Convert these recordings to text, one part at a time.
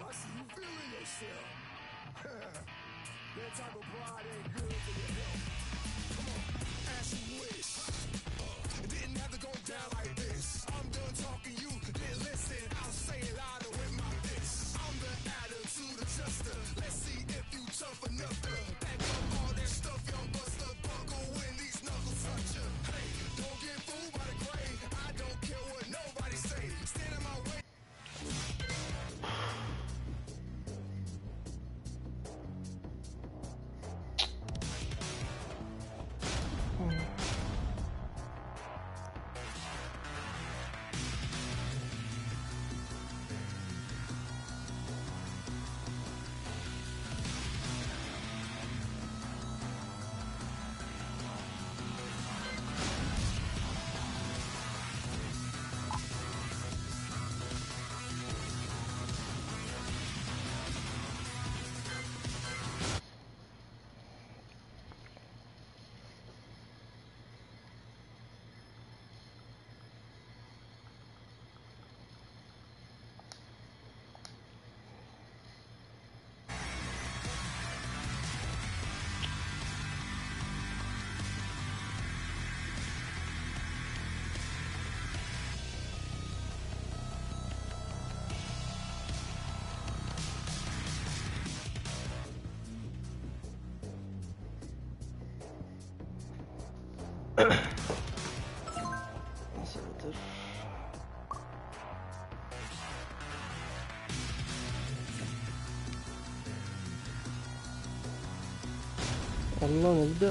والله نبدأ.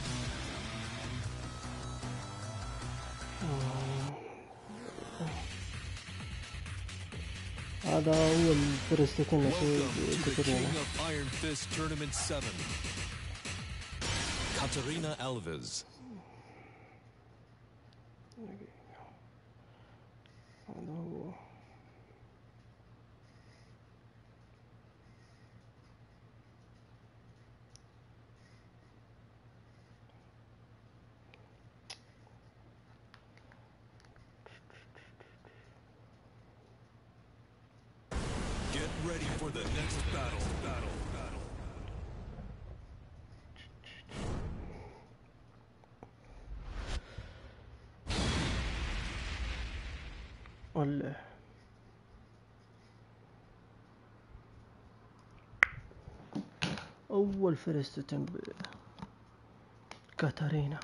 هذا هو الفرستين في كاترينا. Katarina Alves. هذا هو. Get ready for the next battle. ولا أول فرستة بكاتارينا.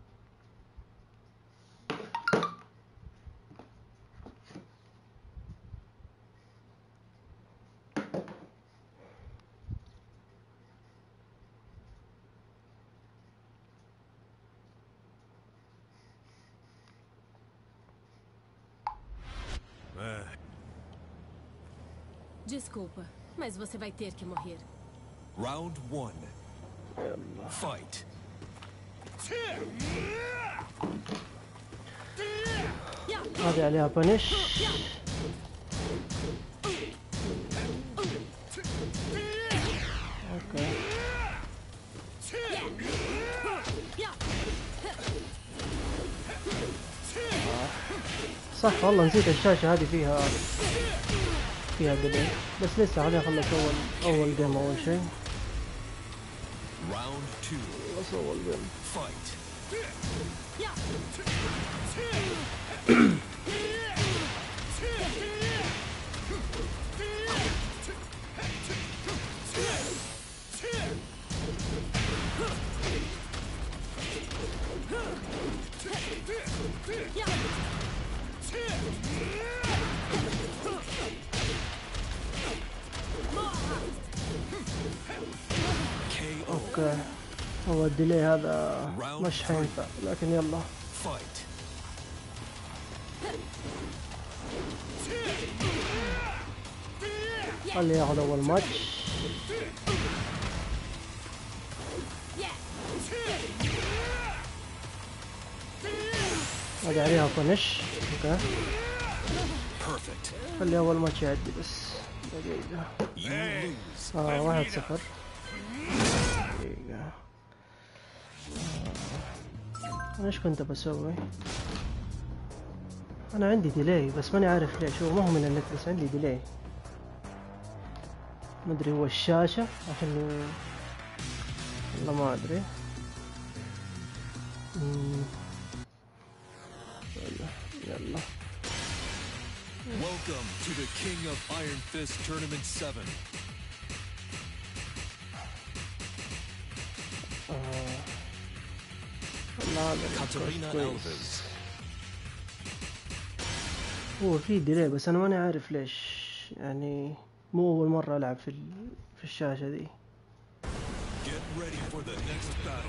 Desculpa, mas você vai ter que morrer. Round 1. Fight. هذه عليها بانش. اوكي صح والله نسيت الشاشة هذه فيها ديلي، بس لسه خلينا نخلص اول جيم اول شيء. Round 2. بس اول جيم. Fight. اوكي هو الديلي هذا مش حينفع، لكن يلا. خلي ياخذ اول ماتش. هذا عليها فنش. اوكي خلي اول ماتش يعدي بس دقيقة. 1-0. دقيقة. أنا إيش كنت بسوي؟ أنا عندي ديلي بس ماني عارف ليش، هو ما هو من النت بس عندي ديلي. مدري هو الشاشة عشان والله ما ادري. يلا Welcome to the King of Iron Fist Tournament 7. والله هذا Katarina كويس. Alves. هو في ديلي بس انا ماني عارف ليش، يعني مو اول مرة العب في الشاشة دي. Get ready for the next battle.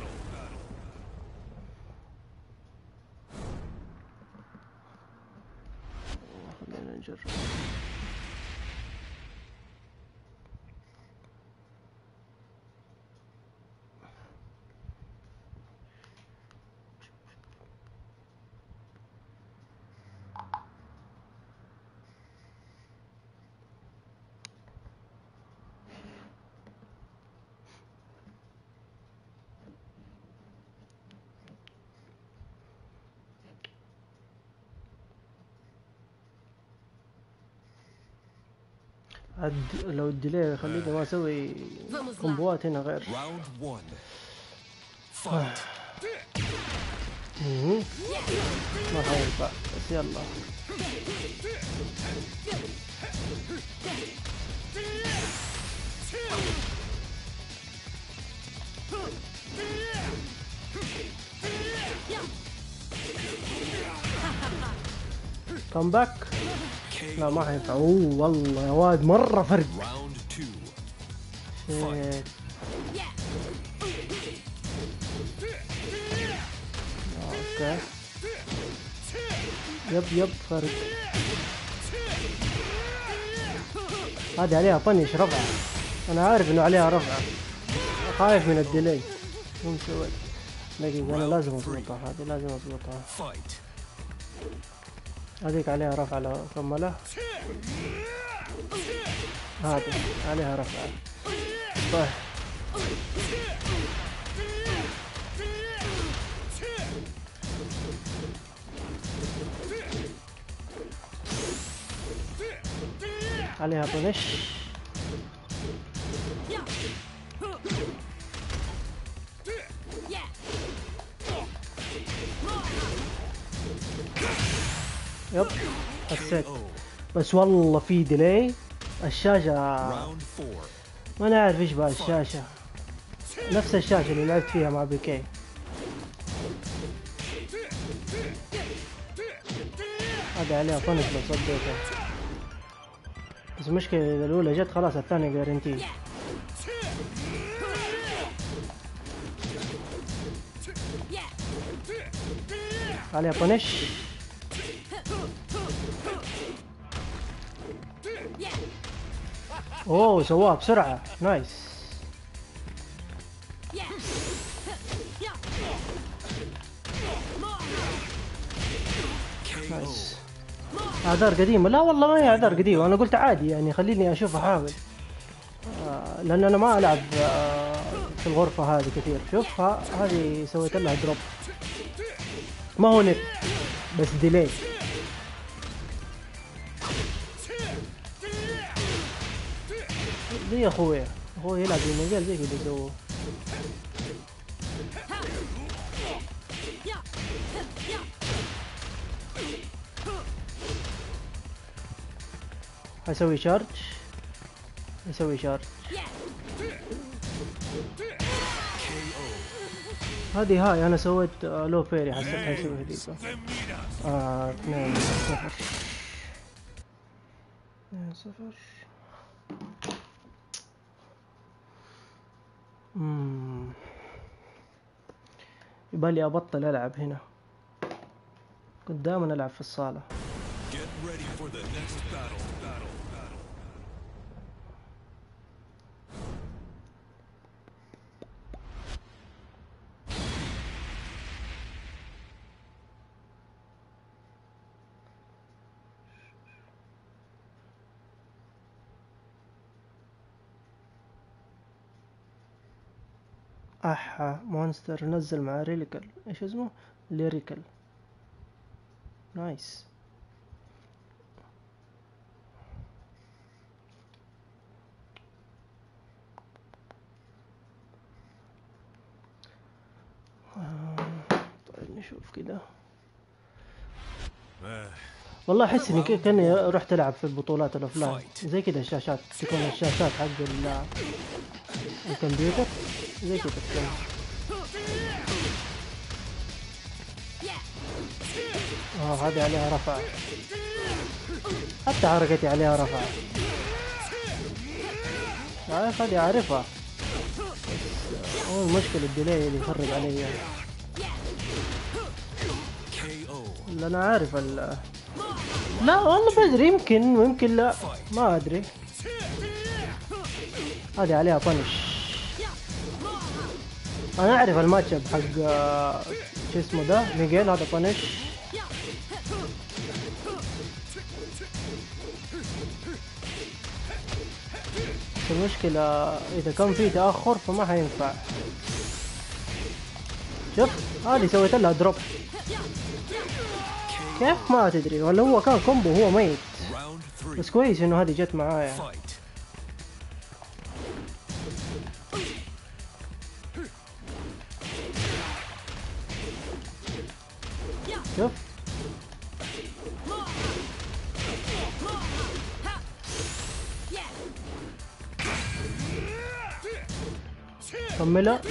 خلينا نجرب. لو الديلي خليني ما اسوي كومبوات هنا غير. Round 1. Fight. ما حينفع بس يلا. كم باك. لا ما حينفع. اوه والله يا واد مرة فرق. Round 2. شيت. اوكي يب فرق. هذه عليها بنش رفعة، انا عارف انه عليها رفعة، خايف من الديلي. شو مسوي؟ دقيقة انا لازم اضبطها، هذه لازم اضبطها. هذيك عليها رفعة لو كملها. هذه عليها رفعة. طيب عليها بنش. يب حسيت بس والله في ديلي. الشاشة ما نعرف ايش بها الشاشة، نفس الشاشة اللي لعبت فيها مع بيكي. هذا عليها طنش لو صديتها، بس المشكلة إذا الأولى جت خلاص الثانية جارنتي. عليها طنش. اوه سواها بسرعة نايس. نايس. اعذار قديمة؟ لا والله ما هي اعذار قديمة، انا قلت عادي يعني خليني اشوف احاول. لان انا ما العب في الغرفة هذه كثير. شوف هذه سويت لها دروب، ما هو نت بس ديلي. زي اخوي يلعب بالمجال زي كذا يسووه. هسوي شارج. هذه هاي انا سويت لو فيري، حسيت حيسوي هذيك. 2-0. يبالي ابطل العب هنا، كنت دائما العب في الصالة. Get ready for the next battle. مونستر نزل مع ريليكال، ايش اسمه؟ ليريكال. نايس. نشوف كده. Uh, والله احس اني كاني رحت العب في البطولات الاوفلاين زي كده. الشاشات تكون الشاشات حق الكمبيوتر زي كده تكون. هذه عليها رفع، حتى حركتي عليها رفع. عارف هذه عارفها، بس هو المشكلة الديلي اللي يخرب علي. KO. لا انا عارف لا والله بدري، يمكن لا، ما ادري. هذه عليها بانش. انا اعرف الماتش اب حق شو اسمه ده ميغيل، هذا بانش. بس المشكلة اذا كان في تأخر فما حينفع. شوف هذه سويت لها دروب كيف ما تدري، ولا هو كان كومبو هو ميت. Round 3. بس كويس انه هذه جت معايا. Fight. شوف كملها.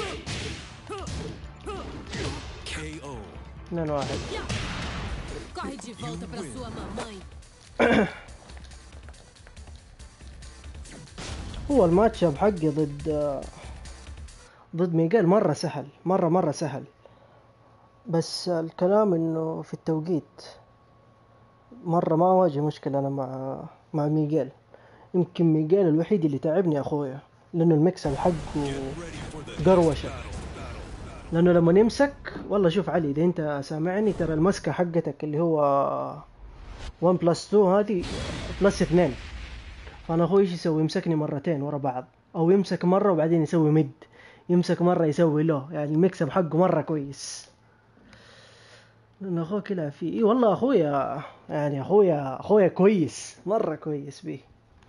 KO. 2-1. Corre de volta pra sua mamãe. هو الماتش اب حقي ضد ميغيل مرة سهل، مرة سهل. بس الكلام انه في التوقيت مرة ما اواجه مشكلة انا مع ميغيل. يمكن ميغيل الوحيد اللي تعبني اخويا، لانه المكسب حقه Ready for the قروشة. لانه لما يمسك والله شوف علي، اذا انت سامعني ترى المسكة حقتك اللي هو 1+2 هذه +2. فانا اخوي ايش يسوي؟ يمسكني مرتين ورا بعض، او يمسك مرة وبعدين يسوي ميد، يمسك مرة يسوي له. يعني المكسب حقه مرة كويس. لأن أخوك يلعب فيه. إيه والله أخويا، يعني أخويا كويس، مرة كويس بيه.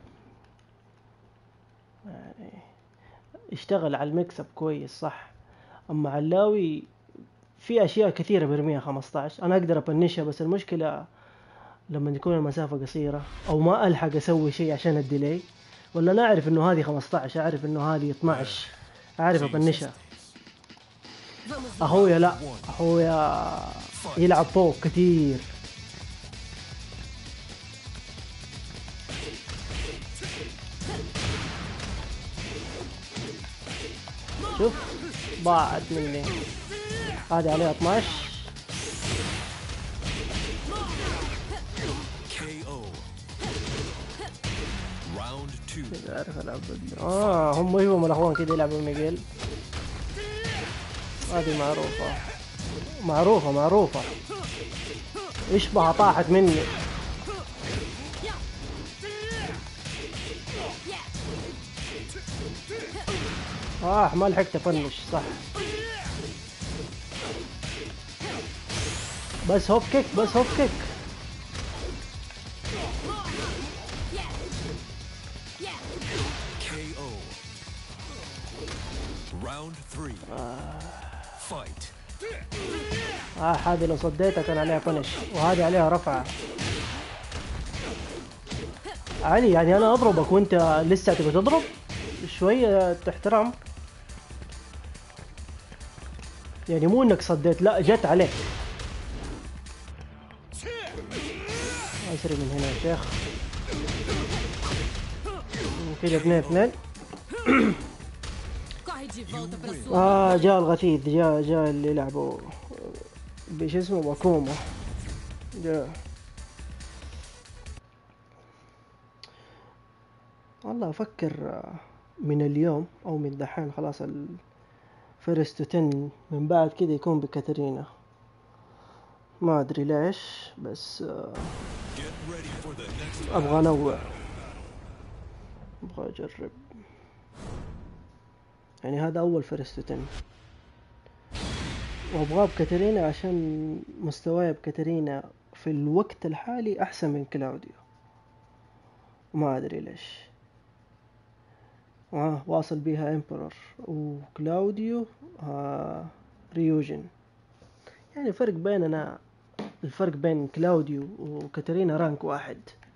يعني اشتغل على المكسب كويس صح. أما علاوي في أشياء كثيرة برميها 15 أنا أقدر أبنشها، بس المشكلة لما تكون المسافة قصيرة أو ما ألحق أسوي شيء عشان الديلي، ولا أنا أعرف إنه هذه 15 أعرف إنه هذه 12 أعرف أبنشها. أخويا لا، أخويا يلعب فوق كثير. شوف ضاعت مني، هذه عليها 12. KO. Round 2. كذا أعرف ألعب هم الأخوان كذا يلعبوا ميغيل. هذه معروفة إشبها طاحت مني. ما لحقت أفنش صح. بس هوب كيك KO. Round 3. Fight. هذه لو صديتها كان عليها فنش، وهذه عليها رفعة. علي يعني أنا أضربك وأنت لسه تبي تضرب؟ شوية احترام. يعني مو إنك صديت، لا جت عليك. أسري من هنا يا شيخ. كده 2-2. Corre de volta pra sua جاء الغثيث، جاء اللي يلعبوا بش اسمه باكوما جاء. والله أفكر من اليوم أو من دحين خلاص الفيرست 10 من بعد كده يكون بكاترينا. ما أدري ليش، بس Get ready for the next أبغى أنوع، أبغى أجرب. يعني هذا أول فيرست 10 وأبغاه بكاترينا عشان مستواي بكاترينا في الوقت الحالي أحسن من كلاوديو. ما أدري ليش. واصل بيها امبرور وكلاوديو ريوجن. يعني الفرق بين كلاوديو وكاترينا رانك واحد.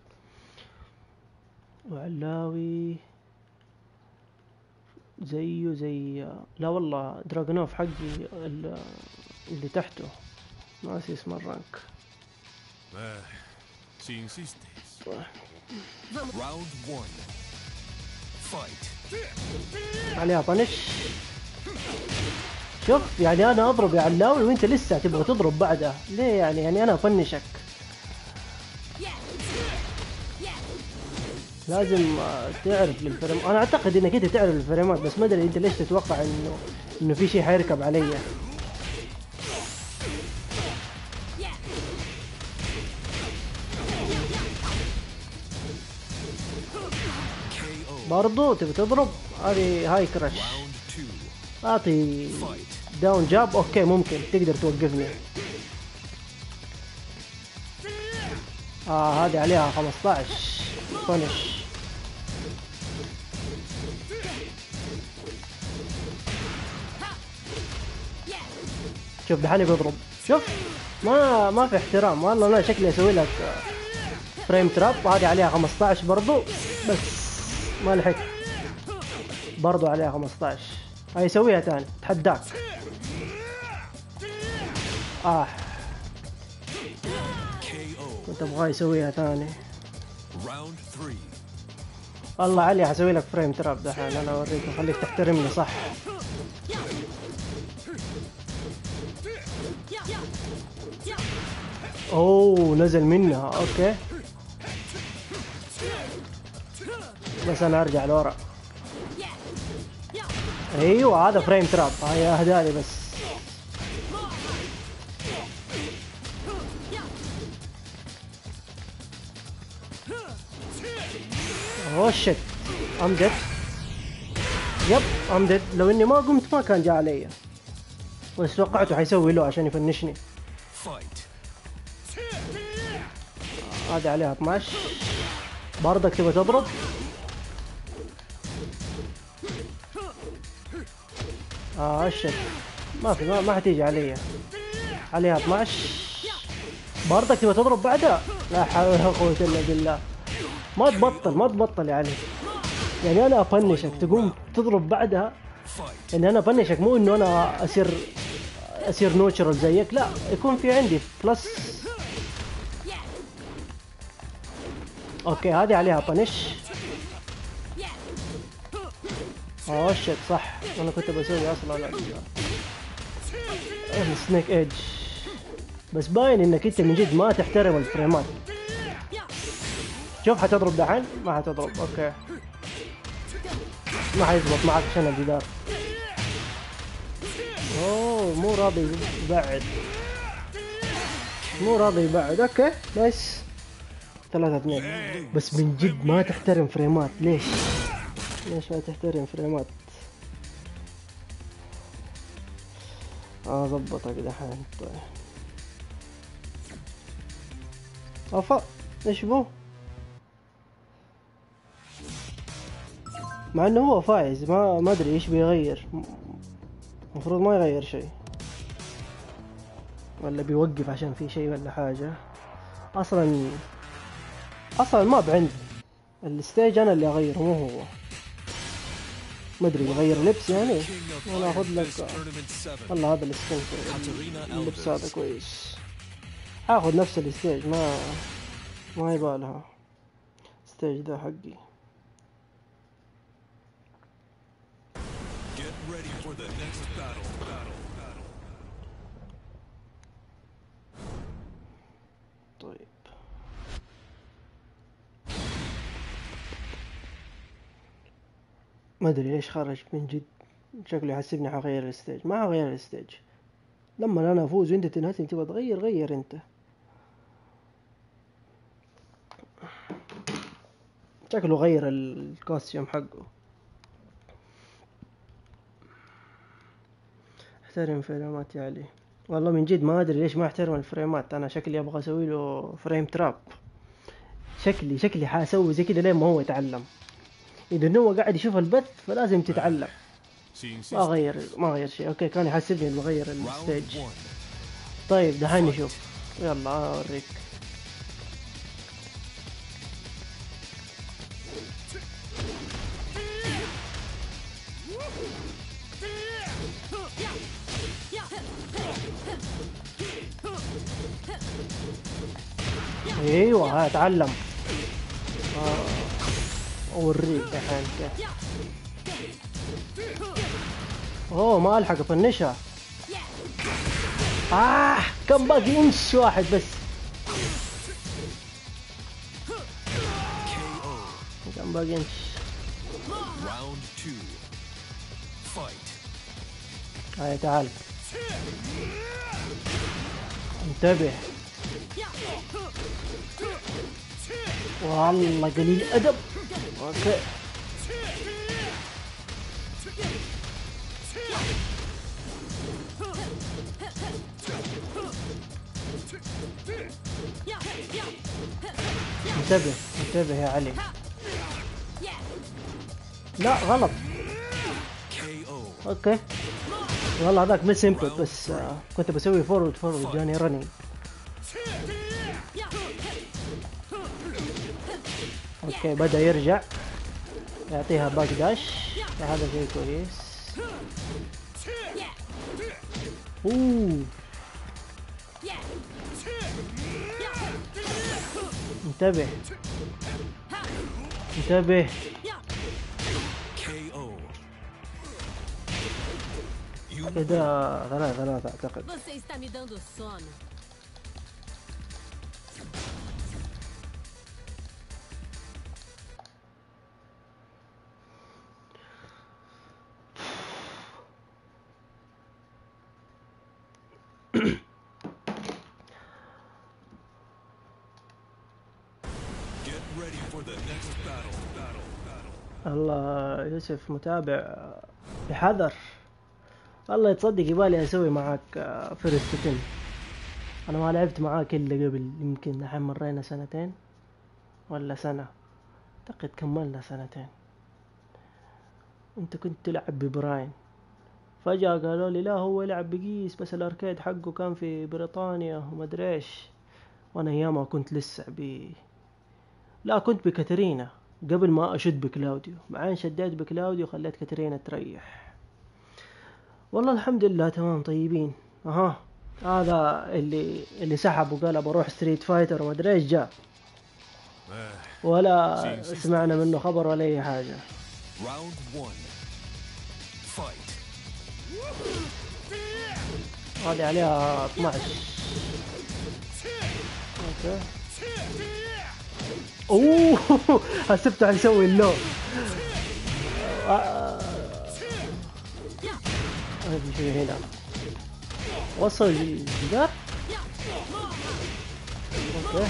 وعلاوي زيه زي، لا والله دراغونوف حقي اللي تحته ناسي اسم الرانك. Si insistes. Round 1. Fight. عليها طنش. شوف يعني انا اضرب يا علاوي وانت لسه تبغى تضرب بعدها ليه؟ يعني انا افنشك. لازم تعرف الفريم. انا اعتقد انك انت تعرف الفريمات، بس ما ادري انت ليش تتوقع انه في شيء حيركب علي. برضو تبي تضرب؟ هاي كراش. اعطي داون جاب. اوكي ممكن تقدر توقفني. هذه عليها 15 فنش. شوف دحاني بيضرب. شوف ما في احترام والله. انا شكلي اسوي لك فريم تراب. هذه عليها 15 برضو، بس ما لحقت. برضو عليها 15. هاي سويها تاني تحداك. كنت ابغى يسويها ثاني. والله علي حسوي لك فريم تراب دحين. انا اوريك، خليك تحترمني صح. اوه نزل منها. اوكي بس انا ارجع لورا. ايوه هذا فريم تراب. هاي اهدالي بس. اوه شت ام ديد. يب ام ديد. لو اني ما قمت ما كان جاء علي، بس توقعته حيسوي له عشان يفنشني. هذه عليها 12. برضك تبغى تضرب؟ شت ما حتيجي علي. عليها 12. برضك تبغى تضرب بعدها؟ لا حول ولا قوة الا بالله. ما تبطل يا علي. يعني انا افنشك تقوم تضرب بعدها. يعني انا افنشك مو انه انا اصير نوتشرال زيك، لا يكون في عندي بلس. اوكي هذه عليها طنش. شت صح. انا كنت بسوي اصلا السنيك ايدج، بس باين انك انت من جد ما تحترم الفريمات. شوف حتضرب دحين؟ ما حتضرب. اوكي ما حيزبط معك عشان الجدار. اوه مو راضي يبعد. اوكي نايس. 3-2. بس من جد ما تحترم فريمات. ليش ما تحترم فريمات؟ ضبطك دحين. طيب افا ايش بو؟ مع انه هو فايز. ما ادري ايش بيغير. المفروض ما يغير شيء، ولا بيوقف عشان في شيء ولا حاجة. اصلا ما بعندي الستيج. انا اللي اغيره مو هو. ما ادري يغير لبس يعني. انا اخذ لك والله هذا السكن. اللبس هذا كويس. اخذ نفس الستيج. ما يبالها. ستيج ده حقي. طيب ما ادري ليش خرج من جد. شكله يحسبني حغير الستيج. ما حغير الستيج. لما انا افوز وانت تنهزم تبغى تغير، غير انت. شكله غير الكوستيوم حقه. احترم فريمات يا علي. والله من جد ما ادري ليش ما احترم الفريمات. انا شكلي ابغى اسوي له فريم تراب. شكلي حاسوي زي كده لين ما هو يتعلم. اذا هو قاعد يشوف البث فلازم تتعلم. ما غير شيء. اوكي كان يحسبني انه غير الستيج. طيب دحين نشوف. يلا اوريك. ايوه اتعلم. اوريك دحين كيف. اوه ما الحق افنشها. كم باقي انش واحد بس. كم باقي انش. Round 2. Fight. هاي تعال. انتبه. والله قليل ادب. اوكي. انتبه انتبه يا علي. لا غلط. KO. اوكي والله هذاك مس انبوت بس كنت بسوي فورورد جاني رننج. اوكي بدأ يرجع يعطيها باك داش. هذا شيء كويس. اوه انتبه انتبه. KO. كده ثلاثة اعتقد. Você está me dando sono. Get ready for the next battle. الله يوسف متابع بحذر. الله يتصدق يبالي اسوي معاك فيرست 10. انا ما لعبت معاك الا قبل يمكن الحين مرينا سنتين ولا سنة. اعتقد كملنا سنتين. انت كنت تلعب ببراين فجأة قالوا لي لا هو يلعب بقيس بس الاركيد حقه كان في بريطانيا ومدري ايش. وانا ايامها كنت لسه لا كنت بكاترينا قبل ما اشد بكلاوديو. بعدين شديت بكلاوديو خليت كاترينا تريح. والله الحمد لله تمام طيبين. هذا اللي سحب وقال بروح ستريت فايتر وما ادري ايش جاء ولا سمعنا منه خبر ولا اي حاجه. Round 1. Fight. هذه عليها 12. اوكي اوه حسبته حيسوي اللو. هذه شوي هنا وصل الجدار. اوكي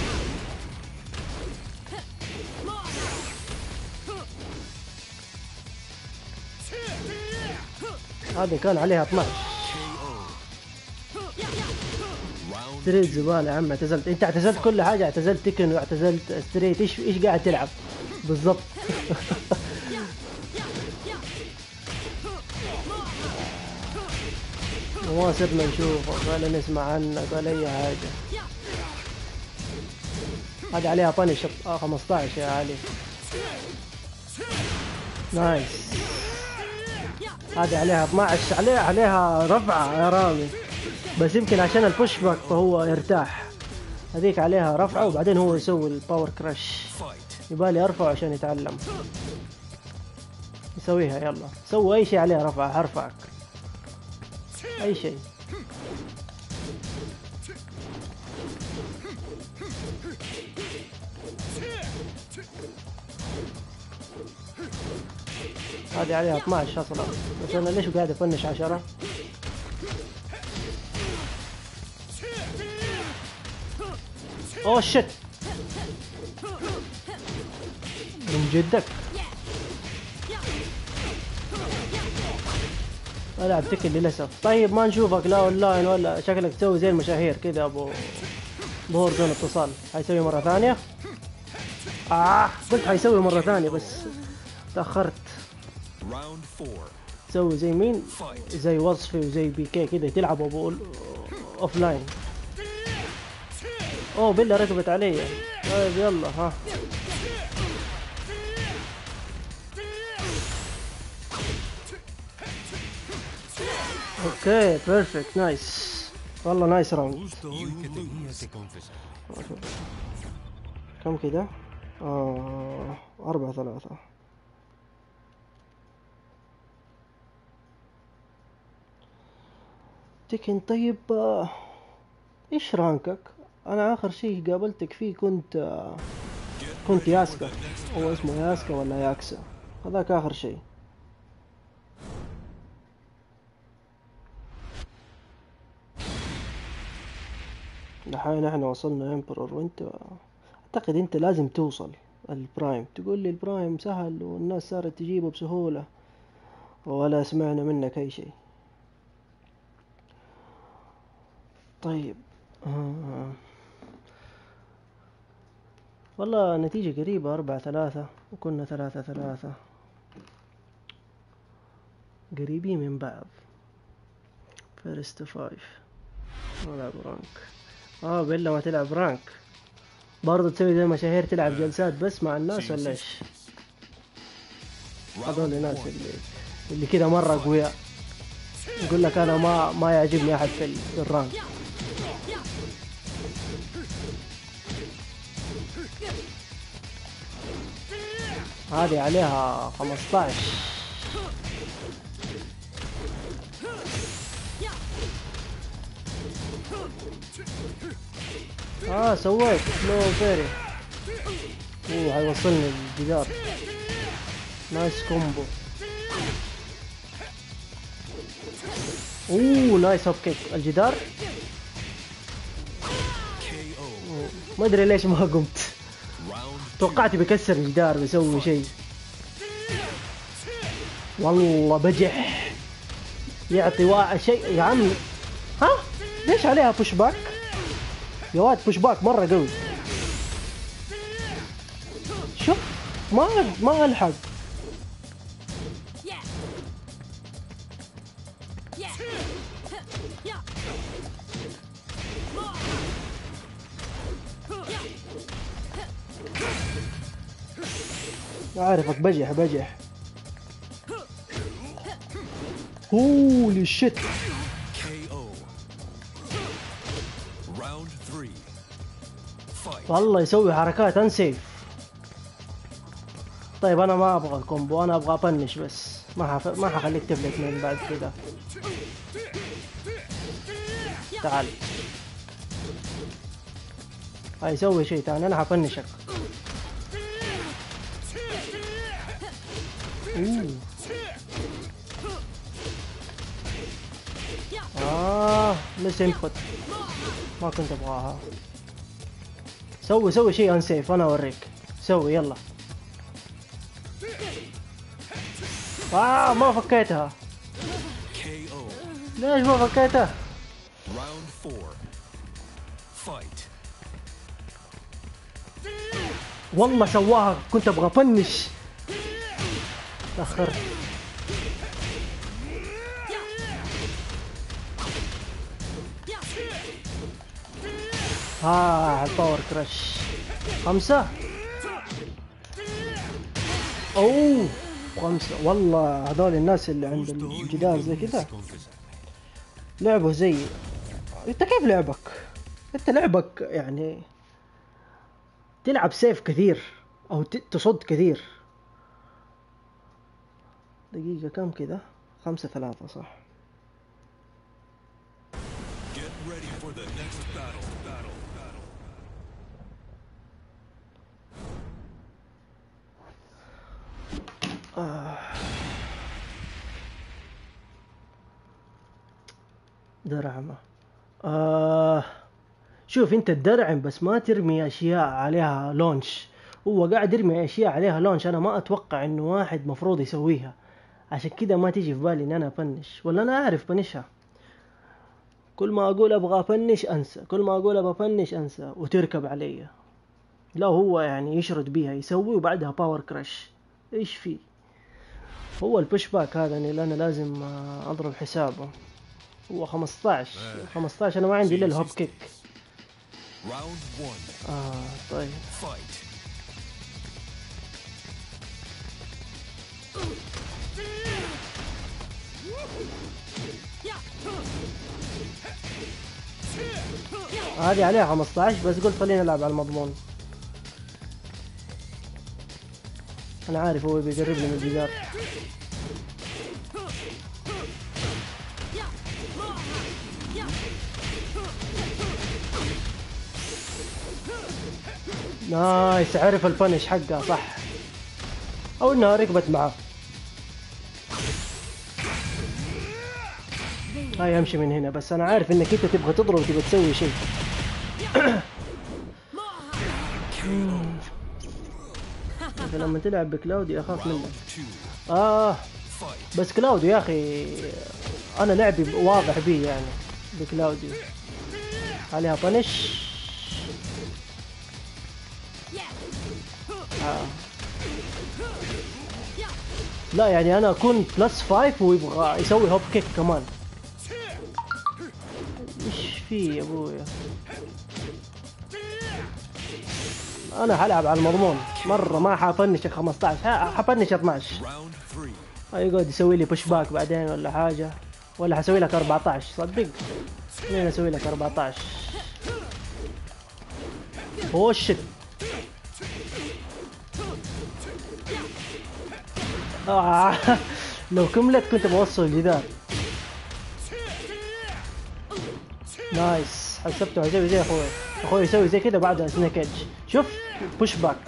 هذه كان عليها 12. ستريت زبالة يا عم. اعتزلت. انت اعتزلت كل حاجة. اعتزلت تكن واعتزلت ستريت. ايش قاعد تلعب بالضبط؟ وما صرنا نشوفه ولا نسمع عنه ولا اي حاجة. هذه عليها طنش 15 يا علي. نايس. هذه عليها 12. عليها رفعة يا رامي بس يمكن عشان البوش باك فهو يرتاح. هذيك عليها رفعة وبعدين هو يسوي الباور كراش. يبالي ارفع عشان يتعلم. يسويها. يلا سوي اي شيء عليها رفعة هرفعك اي شيء. هذه عليها 12 اصلا بس انا ليش قاعد افنش 10؟ اوه شت من جدك. العب تكن للاسف. طيب ما نشوفك لا اونلاين ولا شكلك تسوي زي المشاهير كذا ابو ظهور دون اتصال. حيسوي مرة ثانية. قلت حيسوي مرة ثانية بس تأخرت. سوي زي مين؟ زي وصفي وزي بيكي كذا تلعب ابو اوف لاين. اوه بيلا ركبت علي. طيب يلا ها. اوكي بيرفكت نايس. والله نايس راوند. Justo hoy que tenía que confesar. كم كده؟ 4-3. تكن طيب. ايش رانكك؟ انا اخر شيء قابلتك فيه كنت ياسكا. هو اسمه ياسكا ولا ياكسا؟ هذاك اخر شيء. دحين احنا وصلنا امبرور، وانت اعتقد انت لازم توصل البرايم. تقول لي البرايم سهل والناس صارت تجيبه بسهولة ولا سمعنا منك اي شيء. طيب والله نتيجة قريبة 4-3 وكنا 3-3 قريبين من بعض. فيرست 5 نلعب رانك. بيلا ما تلعب رانك برضو تسوي زي مشاهير تلعب جلسات بس مع الناس ولا ايش؟ هذول الناس اللي كذا مرة قوياء يقول لك انا ما يعجبني احد في الرانك. هذه عليها 15. سويت لو فيري. هيوصلني الجدار. نايس كومبو. نايس هوب كيك الجدار. ما ادري ليش ما قمت، توقعت بيكسر الجدار بيسوي شيء. والله بجح يعطي شيء يا عمي. ليش عليها بوش باك يا واد؟ بوش باك مرة قوي. شوف ما الحق. اعرفك بجح. هولي شيت. والله يسوي حركات انسيف. طيب انا ما ابغى كومبو، انا ابغى ابنش بس. ما حخليك تفلت من بعد كده. تعال هيسوي شيء ثاني انا حفنشك. لسه انفت. ما كنت ابغاها. سوي شيء انسيف انا اوريك. سوي يلا. ما فكيتها. ليش ما فكيتها؟ والله سواها كنت ابغى افنش. تأخرت. الباور كراش 5. 5. والله هذول الناس اللي عند الجدار زي كذا لعبه زي. انت كيف لعبك؟ انت لعبك يعني تلعب سيف كثير او تصد كثير. دقيقة كم كذا؟ 5-3 صح. درعمة. شوف انت تدرعم بس ما ترمي اشياء عليها لونش. هو قاعد يرمي اشياء عليها لونش، انا ما اتوقع انه واحد مفروض يسويها، عشان كده ما تيجي في بالي ان انا افنش، ولا انا اعرف بنشها. كل ما اقول ابغى افنش انسى، كل ما اقول ابغى افنش انسى وتركب علي. لا هو يعني يشرد بيها يسوي وبعدها باور كراش. ايش فيه؟ هو البوش باك هذا اللي انا لازم اضرب حسابه. هو 15. انا ما عندي الا الهوب كيك. Round one. طيب. Fight. هذه عليها 15 بس قلت خلينا نلعب على المضمون. انا عارف هو بيقربني من الجدار. نايس، عرف البنش حقها صح، او انها ركبت معاه. هاي امشي من هنا، بس انا عارف انك انت تبغى تضرب وتبغى تسوي شيء. لما تلعب بكلاودي اخاف منك. بس كلاودي يا اخي انا لعبي واضح بيه يعني. بكلاودي عليها بنش. لا يعني انا اكون بلس 5 ويبغى يسوي هوب كيك كمان. ايش في يا ابويا؟ انا حلعب على المضمون مره، ما حفنشك 15، حفنش 12. يقعد يسوي لي بوش باك بعدين ولا حاجه، ولا حسوي لك 14. صدق خليني اسوي لك 14. اوه شت. لو كملت كنت بوصل الجدار. نايس، حسبته حيسوي زي اخوي. اخوي يسوي زي كذا بعدها سنيك ايدج. شوف بوش باك.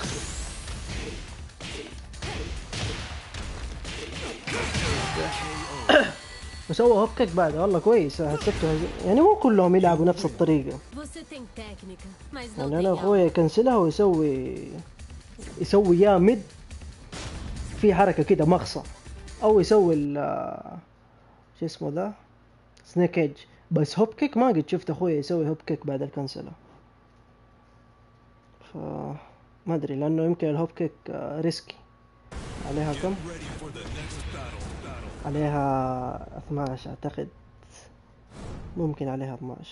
وسوى هوب كيك بعدها. والله كويس، حسبته يعني مو كلهم يلعبوا نفس الطريقة. يعني انا اخوي يكنسلها ويسوي يا ميد في حركة كده مخصة، او يسوي شو اسمه ذا سنيك ايدج. بس هوب كيك ما قد شفت اخوي يسوي هوب كيك بعد الكنسلة. ما ادري، لانه يمكن الهوب كيك ريسكي. عليها كم؟ عليها 12 اعتقد، ممكن عليها 12.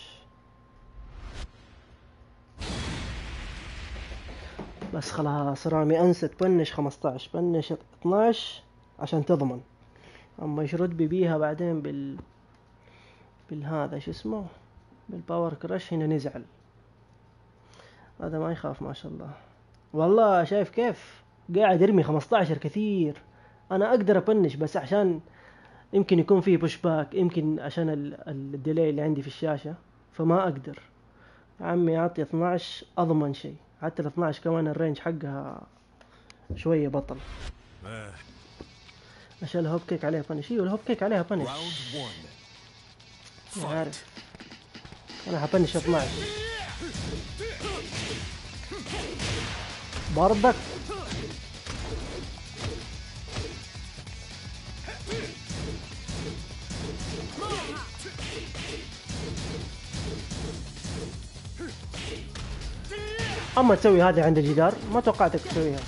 بس خلاص رامي انسى تبنش 15، بنش 12 عشان تضمن. اما يشرد بيها بعدين بالهذا شو اسمه، بالباور كراش، هنا نزعل. هذا ما يخاف ما شاء الله. والله شايف كيف قاعد يرمي 15 كثير. انا اقدر ابنش بس عشان يمكن يكون فيه بوش باك، يمكن عشان الديلي اللي عندي في الشاشة، فما اقدر. يا عمي اعطي 12 اضمن شيء. حتى ال 12 كمان الرينج حقها شوية بطل. عشان الهوب كيك عليها بنش. ايوه الهوب كيك عليها بنش، انا عارف. انا حبنش 12 برضك. اما تسوي هذه عند الجدار ما توقعتك تسويها.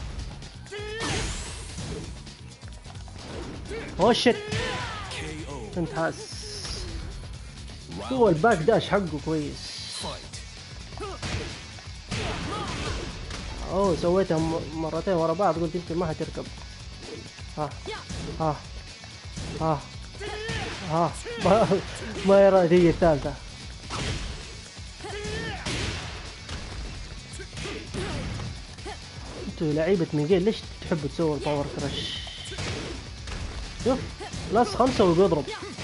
اوه شت، كنت حاس. هو الباك داش حقه كويس. اوه سويتها مرتين ورا بعض، قلت يمكن ما حتركب. ها ما يرى تيجي الثالثة. انتوا لعيبة ميجيل ليش تحبوا تسووا الباور كراش؟ شوف بلس 5 وبيضرب.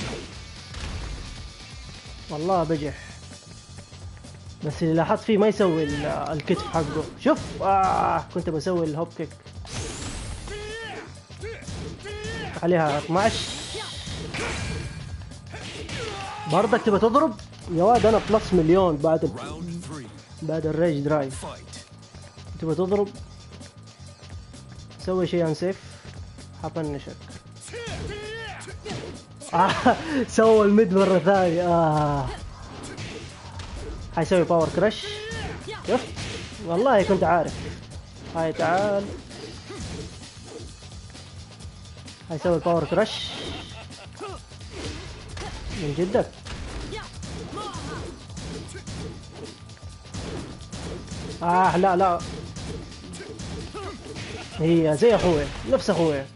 والله بجح. بس اللي لاحظت فيه ما يسوي الكتف حقه. شوف كنت بسوي الهوب كيك عليها 12. برضك تبى تضرب يا واد. انا بلس مليون بعد الريج درايف. تبى تضرب سوي شيء انسيف. حبنشك. سوى الميد مرة ثانية. حيسوي باور كراش. شفت والله كنت عارف. هاي تعال، حيسوي باور كراش من جدك. لا لا، هي زي اخويا، نفس اخويا.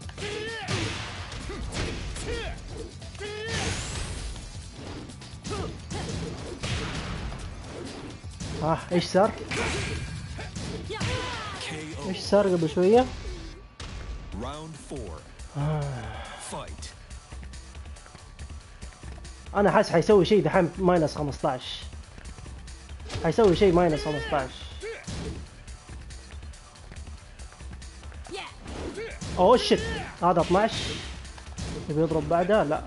ايش صار؟ ايش صار قبل شوية؟ Round 4. Fight. انا حاسس حيسوي شيء دحين ماينس 15. حيسوي شيء ماينس 15. اوه شت، هذا 12. يبي يضرب بعدها؟ لا.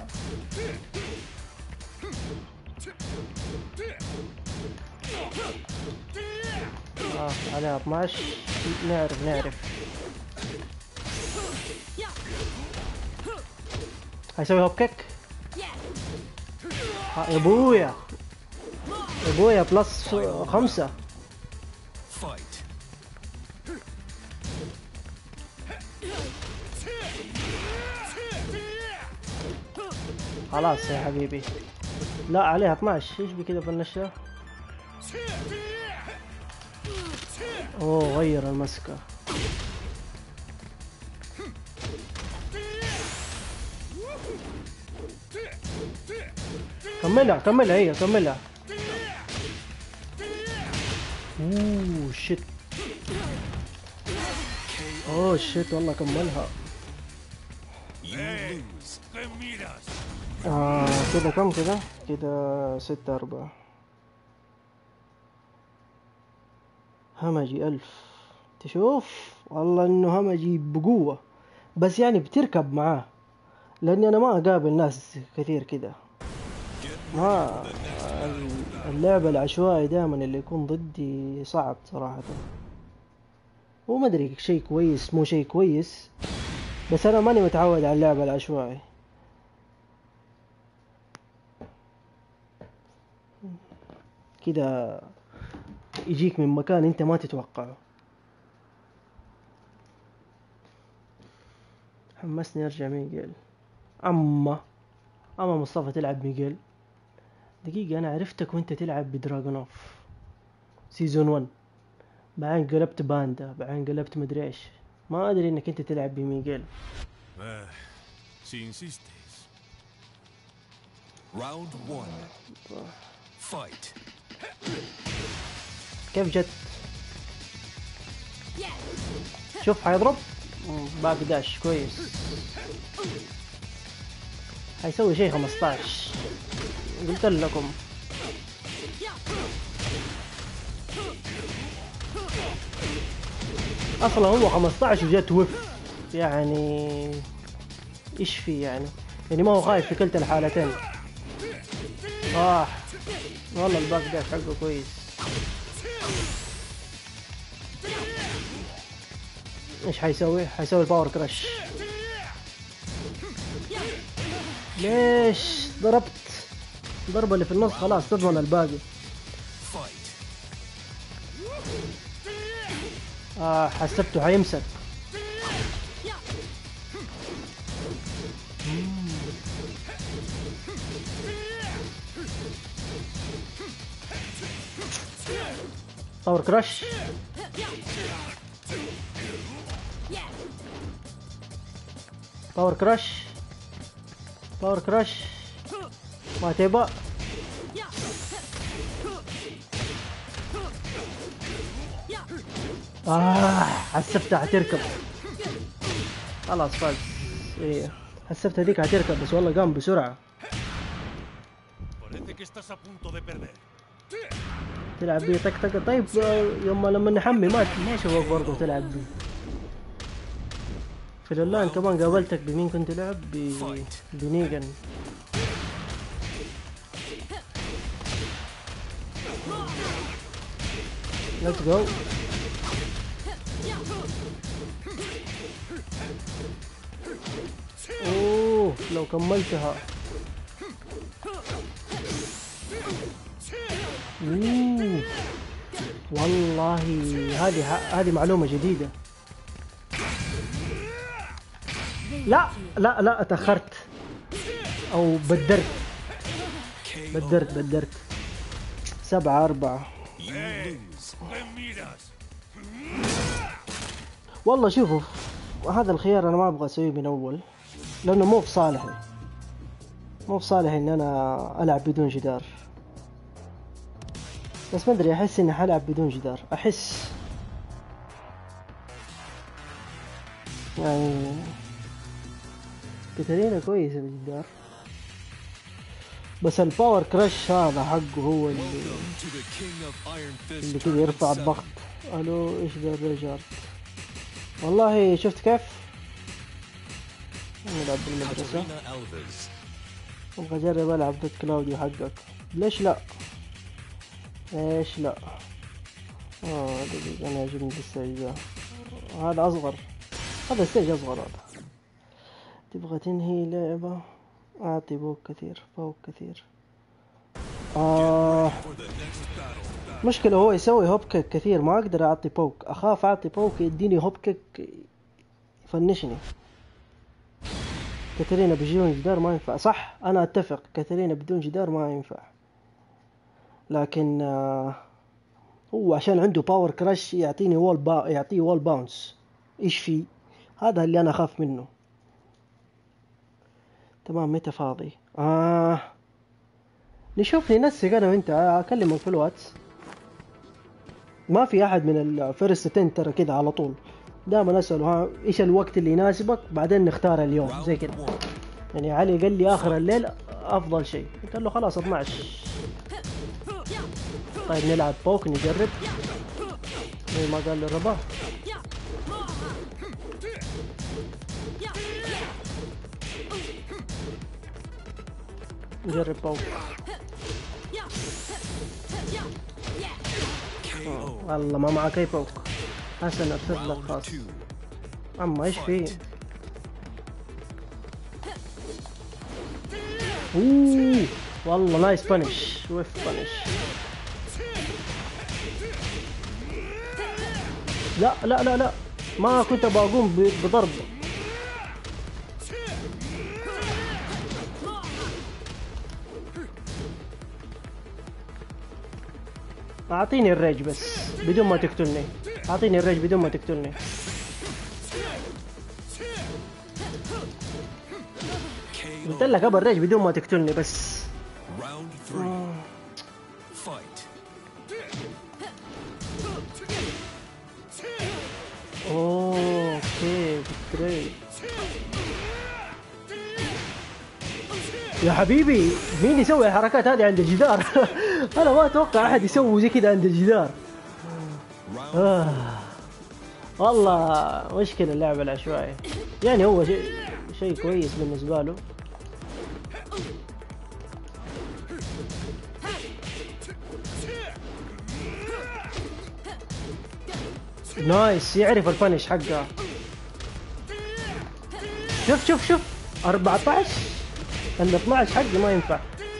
عليها 12. نعرف. هيسوي هوب كيك. يا ابويا بلس 5. Fight. خلاص يا حبيبي. لا عليها 12. ايش بكذا بنشها؟ اوه غير المسكة. كملها هي كملها. اوه شت. والله كملها. كده كم كده 6-4. همجي 1000. تشوف والله انه همجي بقوة، بس يعني بتركب معاه، لاني انا ما اقابل ناس كثير كده. ما اللعبة العشوائي دائما اللي يكون ضدي صعب صراحة. هو ما ادري شيء كويس مو شيء كويس، بس انا ماني متعود على اللعبة العشوائي. كده يجيك من مكان انت ما تتوقعه. حمسني ارجع ميغيل. اما مصطفى تلعب ميغيل. دقيقة، انا عرفتك وانت تلعب بدراغونوف سيزون 1، بعدين قلبت باندا، بعدين قلبت مدري ايش. ما ادري انك انت تلعب بميغيل. Si insistes. Round 1. Fight. كيف جت؟ شوف حيضرب باقي داش كويس. حيسوي شيء 15. قلت لكم. اصلا هو 15 وجت وف، يعني ايش في يعني ما هو خايف في كلتا الحالتين. والله الباك داش حقه كويس. ايش حيسوي الباور كراش. ليش ضربت ضربة اللي في النص؟ خلاص تضمن الباقي. حسبته حيمسك. باور كراش. باور كراش ما تبى. حسبتها حتركب. خلاص فاز. ايه حسبت هذيك حتركب، بس والله قام بسرعة. تلعب بيه طق. طيب يوم لما نحمي ما ليش هو برضه تلعب بيه؟ في الاونلاين كمان قابلتك بمين كنت لعب بنيجن. ليتس جو. اوه لو كملتها. والله هذه معلومة جديدة. لا تأخرت او بدرت 7-4. Then meet us. والله شوفوا، هذا الخيار انا ما ابغى اسويه من اول، لانه مو بصالحي، مو بصالحي ان انا العب بدون جدار. بس ما ادري، احس اني حلعب بدون جدار، احس يعني كاترينا كويسة بالجدار، بس الباور كراش هذا حقه هو اللي Welcome to the King of Iron Fist اللي كذا Tournament يرفع 7. الضغط. الو ايش ذا الريجارد؟ والله شفت كيف؟ نلعب بالمدرسة. Katarina Alves. ابغى اجرب العب ضد كلاوديو حقك. ليش لا؟ ليش لا؟ دقيقة، انا عجبني الستيج ذا، هذا اصغر، هذا ستيج اصغر. هذا تبغى تنهي لعبة؟ اعطي بوك كثير، فوق كثير. For the next battle. مشكلة هو يسوي هوب كيك كثير، ما اقدر اعطي بوك، اخاف اعطي بوك يديني هوب كيك يفنشني. كاترينا بدون جدار ما ينفع، صح انا اتفق، كاترينا بدون جدار ما ينفع، لكن هو عشان عنده باور كراش يعطيني يعطيه وول باونس، ايش في هذا اللي انا اخاف منه. تمام، متى فاضي؟ نشوف ننسق انا وانت، اكلمك في الواتس، ما في احد من الفيرست تنتر كذا على طول، دائما اساله ها ايش الوقت اللي يناسبك، بعدين نختار اليوم زي كذا. يعني علي قال لي اخر الليل افضل شيء، قلت له خلاص 12. طيب نلعب بوك، نجرب زي ما قال الربا. نجرب بوك. والله ما معك اي بوك، حسن ارسل لك خاص. اما ايش فيه؟ اوه والله نايس بانش، ويف بانش. لا لا لا لا، ما كنت بقوم بضرب. اعطيني الريج بس بدون ما تقتلني، اعطيني الريج بدون ما تقتلني. قلت لك ابى الريج بدون ما تقتلني بس. Round 3. Fight. اوكي جريت يا حبيبي. مين يسوي الحركات هذه عند الجدار؟ انا ما اتوقع احد يسوي زي كذا عند الجدار. والله مشكلة اللعبة العشوائي، يعني هو شيء كويس بالنسبة له. نايس، يعرف الفنش حقه. شوف شوف شوف 14 ال 12 حقي ما ينفع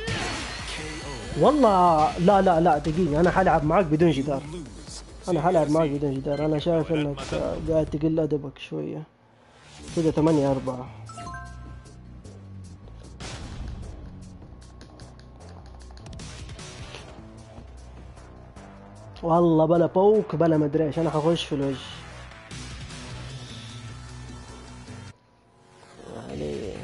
والله. لا لا لا دقيقة، انا حلعب معاك بدون جدار، انا حلعب معاك بدون جدار. انا شايف انك قاعد تقل ادبك شوية كده. 8-4. والله بلا بوك بلا مدري ايش، انا حخش في الوجه يعني.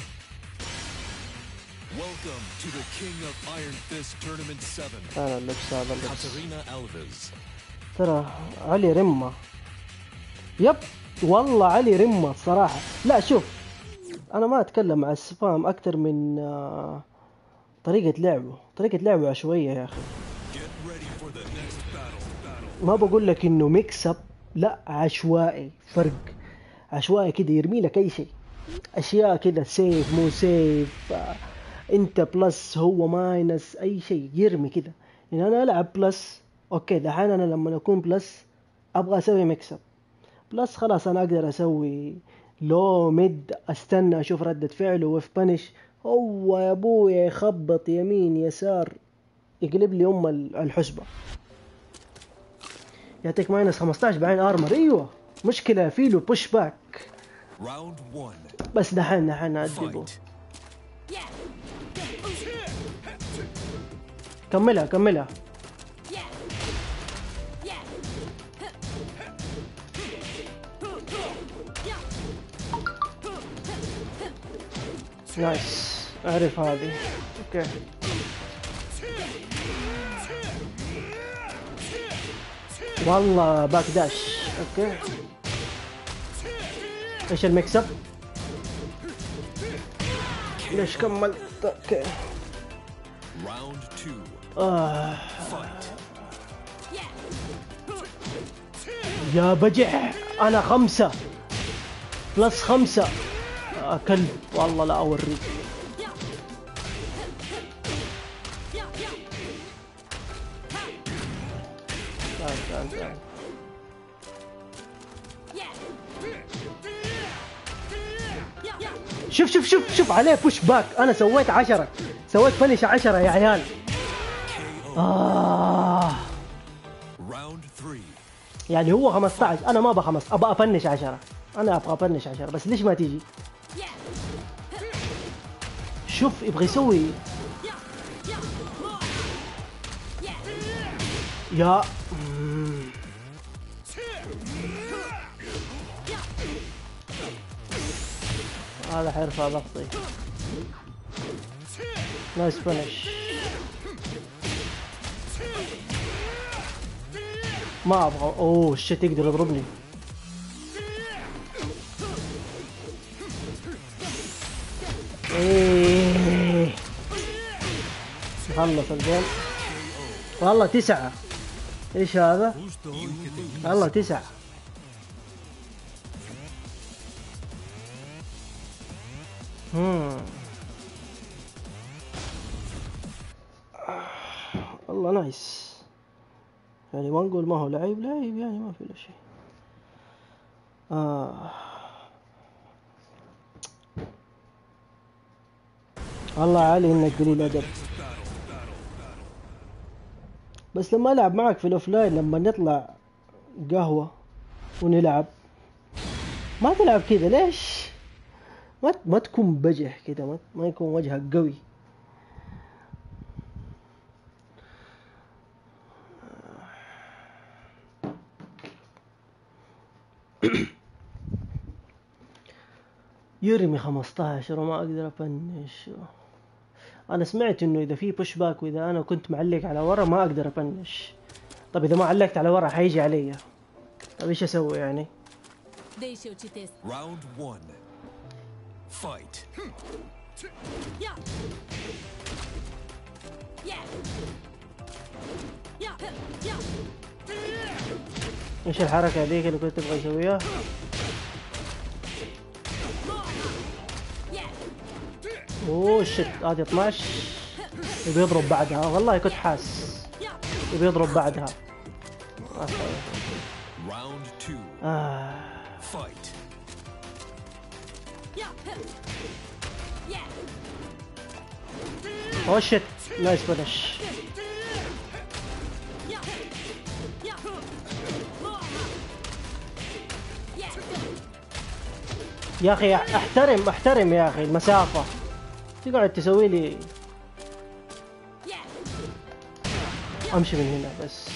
Welcome to the King of Iron Fist Tournament 7. انا اللبس هذا اللبس. Katarina Alves. ترى علي رمة، يب والله علي رمة الصراحة. لا شوف، انا ما اتكلم عن السبام اكتر من طريقة لعبه عشوائية يا اخي. Get ready for the next battle. ما بقول لك انه ميكس اب، لا عشوائي، فرق عشوائي كده، يرمي لك اي شيء، اشياء كده، سيف مو سيف، انت بلس هو ماينس، اي شيء يرمي كده. يعني انا العب بلس اوكي، دحين انا لما اكون بلس ابغى اسوي ميكس اب بلس، خلاص انا اقدر اسوي لو ميد، استنى اشوف ردة فعله وف بنش، هو يا ابويا يخبط يمين يسار يقلب لي الحسبة، يعطيك ماينس 15 بعدين ارمر. ايوه مشكلة في له بوش باك. Round 1. بس دحين ادبه. Fight. كملها نايس، اعرف هذه. اوكي والله باك داش. اوكي ايش الميكس اب؟ ليش كملت؟ اوكي Round 2. Fight. يا بجح، انا 5 بلس 5. كلب والله لا اوريك. تعال. شوف عليه بوش باك. انا سويت 10، سويت فنش 10 يا عيال. Round 3. يعني هو 15، انا ما ابغى 5، ابغى افنش 10. انا ابغى افنش 10 بس ليش ما تيجي؟ شوف يبغى يسوي يا هذا حيرفع ضغطي. نايس فينش. ما ابغى. اوه شيت، يقدر يضربني. ايه خلص الجيم والله. 9. ايش هذا؟ والله 9. والله نايس. يعني ما نقول ما هو لعيب يعني ما في له شيء. والله علي انك قليل ادب. بس لما العب معك في الاوفلاين، لما نطلع قهوة ونلعب، ما تلعب كذا. ليش ما تكون بجح كذا؟ ما يكون وجهك قوي. يرمي 15 وما اقدر افنش. انا سمعت انه اذا في بوش باك واذا انا كنت معلق على ورا ما اقدر افنش. طب اذا ما علقت على ورا حيجي علي. طب ايش اسوي يعني؟ Round 1. Fight. ايش الحركة هذيك اللي كنت تبغى اسويها؟ اوه شت، هذه 12 يبي يضرب بعدها. والله كنت حاس يبي يضرب بعدها. Round 2. Fight. اوه شت، نايس فينش. يا اخي احترم يا اخي المسافة. تقعد تسوي لي امشي من هنا بس.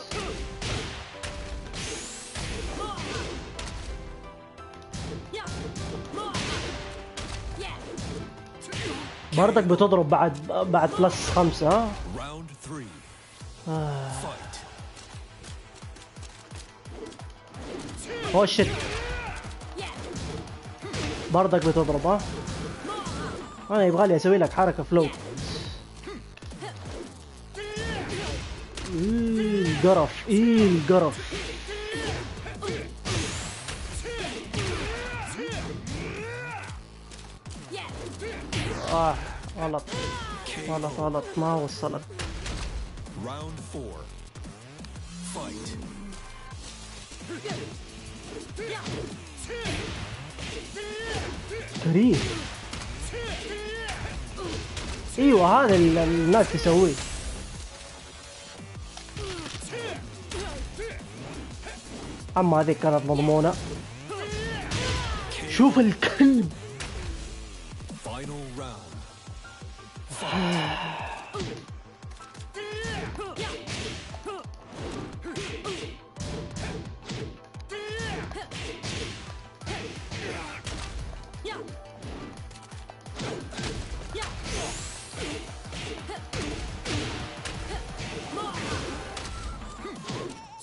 برضك بتضرب بعد بلس 5. ها Round 3. Fight. اوه شت، برضك بتضرب. ها انا يبغالي اسوي لك حركة فلوت. القرف القرف. غلط ما وصلت. Round 4. Fight. كريم. ايوه هذا الناس تسويه. اما هذه كانت مضمونة. شوف الكلب. Final round.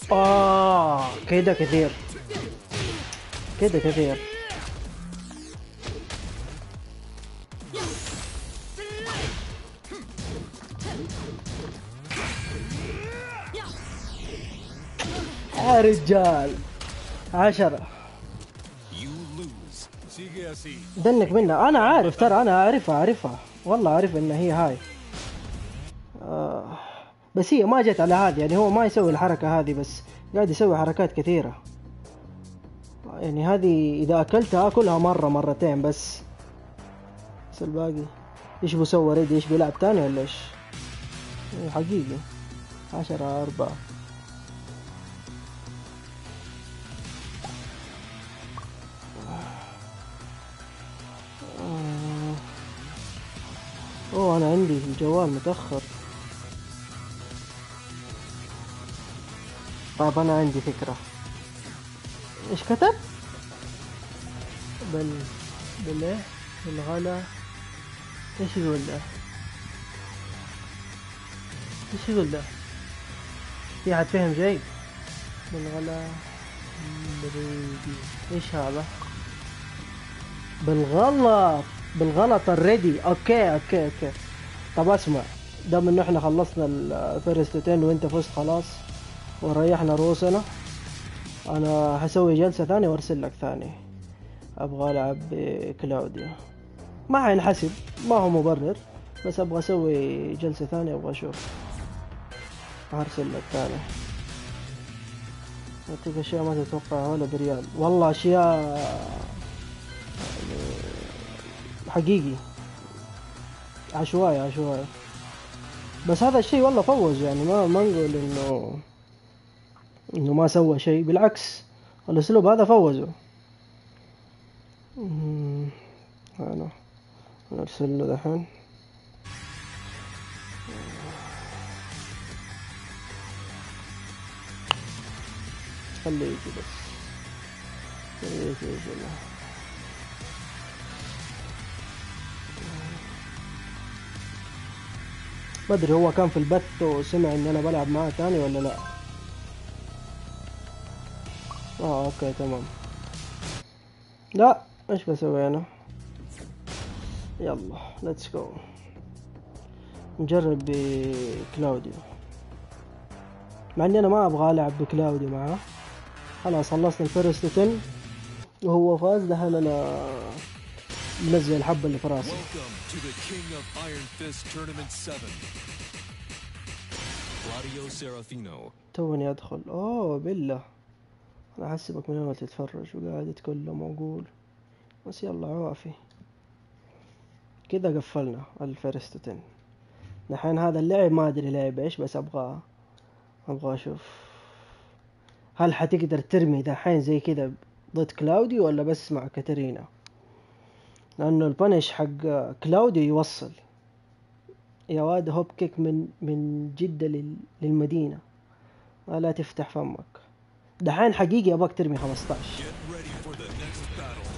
كده كثير، كده كثير. يا رجال 10 You lose. Sigue así. دنك منها. انا عارف ترى، انا اعرفها والله، اعرف ان هي هاي. بس هي ما جت على هذه، يعني هو ما يسوي الحركة هذه، بس قاعد يسوي حركات كثيرة. يعني هذه اذا اكلتها اكلها مرة مرتين بس الباقي ايش بسوي ريدي؟ ايش بيلعب تاني ولا ايش؟ حقيقي 10-4. اوه انا عندي الجوال متأخر. طيب انا عندي فكرة. ايش كتب؟ ايه بالغلا. ايش يقول ده؟ ايش يقول ده؟ في حد فهم شيء؟ بالغلا بريدي. ايش هذا؟ بالغلط الريدي. اوكي. طب اسمع، دام انه احنا خلصنا الفيرستين وانت فزت خلاص وريحنا روسنا، انا حسوي جلسة ثانية وارسل لك ثاني. ابغى العب بكلاوديا، ما حينحسب، ما هو مبرر، بس ابغى اسوي جلسة ثانية، ابغى اشوف. هرسل لك ثاني. اعطيك اشياء ما تتوقعها ولا بريال، والله اشياء حقيقي عشوائي. بس هذا الشيء والله فوز، يعني ما نقول انه ما سوى شيء، بالعكس الاسلوب هذا فوزه. انا ارسل له دحين. خليه يجي بس، يجي له. ما ادري هو كان في البث وسمع ان انا بلعب معاه تاني ولا لا. اوكي تمام. لا ايش بسوي انا؟ يلا ليتس جو نجرب بكلاوديو، مع اني انا ما ابغى العب بكلاوديو معاه. خلاص خلصنا الفيرست 10 وهو فاز. دحين انا منزل الحبة اللي في راسي. Welcome to the King of Iron Fist Tournament 7. Claudio Serafino. توني ادخل. اوه بالله انا احسبك من اول تتفرج وقاعد تكلم واقول، بس يلا عوافي. كذا قفلنا الفيرست 10. دحين هذا اللعب ما ادري لعب ايش، بس ابغى اشوف هل حتقدر ترمي دحين زي كذا ضد كلاوديو ولا بس مع كاترينا، لانه البانش حق كلاوديو يوصل يا واد. هوب كيك من جدة للمدينة، لا تفتح فمك. دحين حقيقي ابغاك ترمي 15. Get ready for the next battle.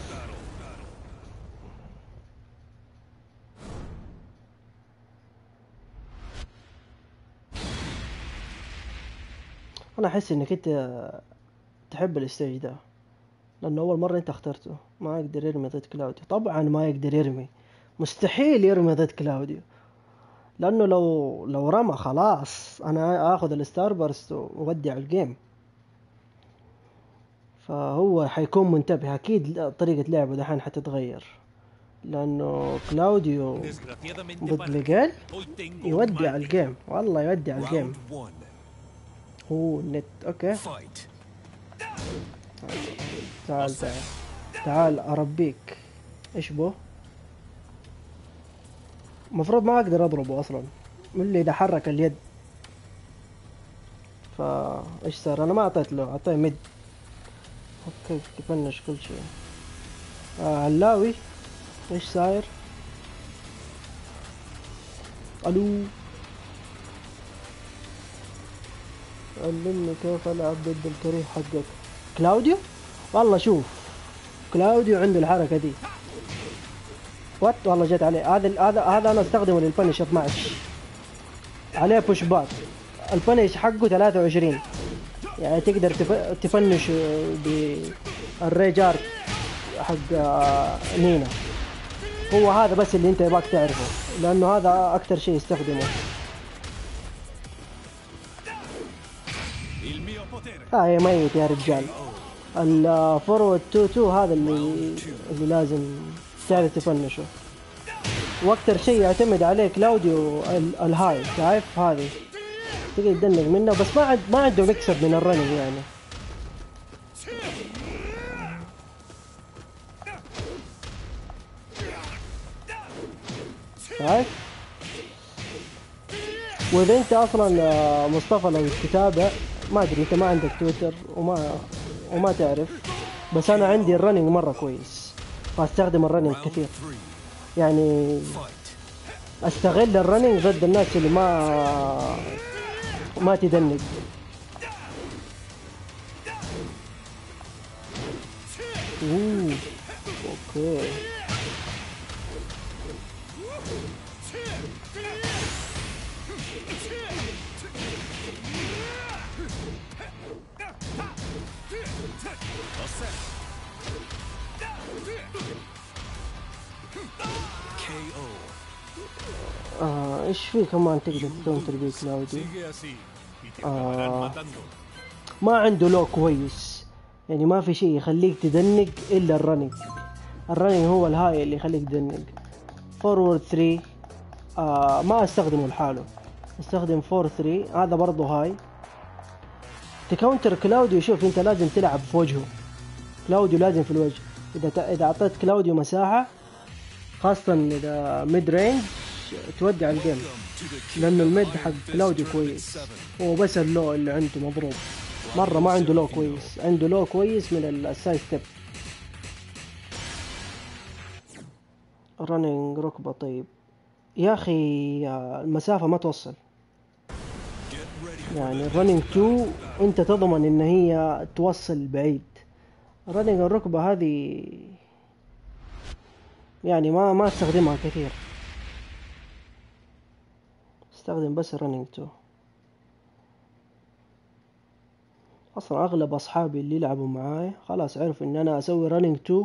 انا احس انك انت تحب الستيج ده، لانه اول مرة انت اخترته. ما يقدر يرمي ضد كلاوديو، طبعا ما يقدر يرمي، مستحيل يرمي ضد كلاوديو، لانه لو رمى خلاص انا اخذ الستار برست وودع الجيم. فهو حيكون منتبه اكيد، طريقة لعبه دحين حتتغير، لانه كلاوديو ضد ميغيل يودع الجيم، والله يودع الجيم. Round 1. هو النت. اوكي Fight. تعال اربيك. ايش بو؟ مفروض ما اقدر اضربه اصلا، من اللي اذا حرك اليد. ايش صار؟ انا ما اعطيت له، اعطيه مد. اوكي يفنش كل شيء. علاوي ايش صاير؟ الو، علمني كيف العب ضد الكريه حقك كلاوديو. والله شوف كلاوديو عنده الحركة دي. وات والله جت عليه. هذا انا استخدمه للبنش 12 عليه بوش باك. البنش حقه 23 يعني تقدر تفنش بالريجار حق نينا. هو هذا بس اللي انت يباك تعرفه، لانه هذا اكثر شيء يستخدمه. Il mio potere. هاي ميت يا رجال. الفورورد 2 هذا اللي لازم تعرف تفنشه، واكثر شيء يعتمد عليه كلاوديو الهاي. شايف هذه تقدر تدنق منه، بس ما عنده مكسب من الرننج يعني. شايف؟ واذا انت اصلا مصطفى لو تتابع، ما ادري انت ما عندك تويتر وما تعرف، بس انا عندي الرننج مره كويس، فاستخدم الرننج كثير. يعني استغل الرننج ضد الناس اللي ما تدنق. اوكي ايش في كمان تقدر تكونتر بيه كلاودي؟ Sigue así y te acabarán matando. ما عنده لو كويس، يعني ما في شيء يخليك تدنق الا الرننج. الرننج هو الهاي اللي يخليك تدنق. فورورد 3 ما استخدمه لحاله، استخدم 4-3 هذا برضه هاي. تكاونتر كلاوديو، شوف انت لازم تلعب في وجهه. كلاوديو لازم في الوجه. اذا اعطيت كلاوديو مساحة، خاصة اذا ميد رينج، تودع الجيم، لانه الميد حق كلاوديو كويس. هو بس اللو اللي عنده مضروب مرة، ما عنده لو كويس. عنده لو كويس من السايد ستيب. رننج ركبة. طيب يا اخي المسافة ما توصل، يعني الرننج 2 انت تضمن ان هي توصل بعيد. رننج الركبة هذه يعني ما استخدمها كثير، استخدم بس الرننج 2. اصلا اغلب اصحابي اللي يلعبوا معاي خلاص عرفوا ان انا اسوي رننج 2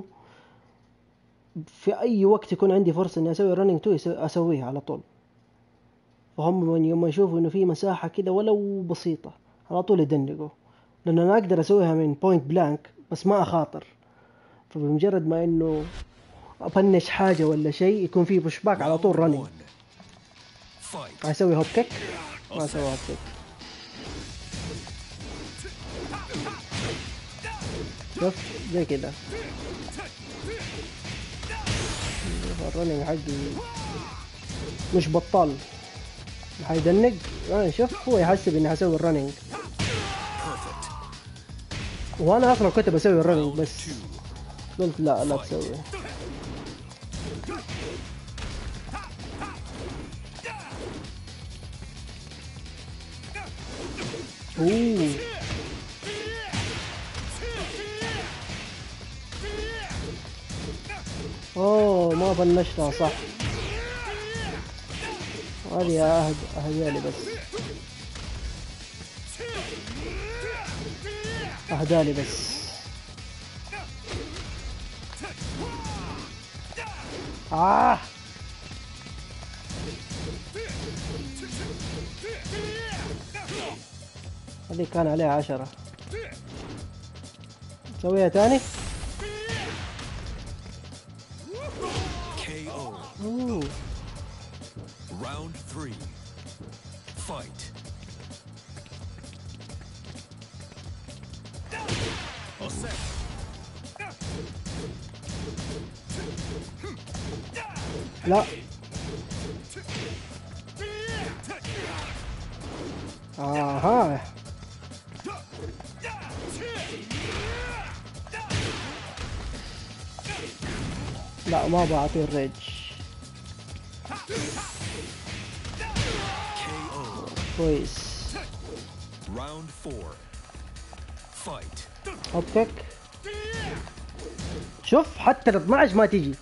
في اي وقت يكون عندي فرصة اني اسوي رننج 2 اسويها على طول. فهم من يوم ما يشوفوا انه في مساحة كده ولو بسيطة على طول يدنقوا، لان انا اقدر اسويها من بوينت بلانك بس ما اخاطر. فبمجرد ما انه افنش حاجة ولا شيء يكون في بوش باك على طول رننج. اسوي هوب كيك، ما اسوي هوب كيك. شوف زي كده الرننج حقي مش بطال، حيدنق. شوف هو يحسب اني حسوي الرننج، وانا اصلا كنت بسوي الرننج بس قلت لا تسوي. اوه ما بلشتها صح. هذه اهدالي بس، اهدالي بس. هذه كان عليها 10. نسويها تاني. Round 3. Fight. لا اها لا ما بعطيه الريج. كويس. Round 4. Fight. هوب كيك. شوف حتى ال 12 ما تيجي.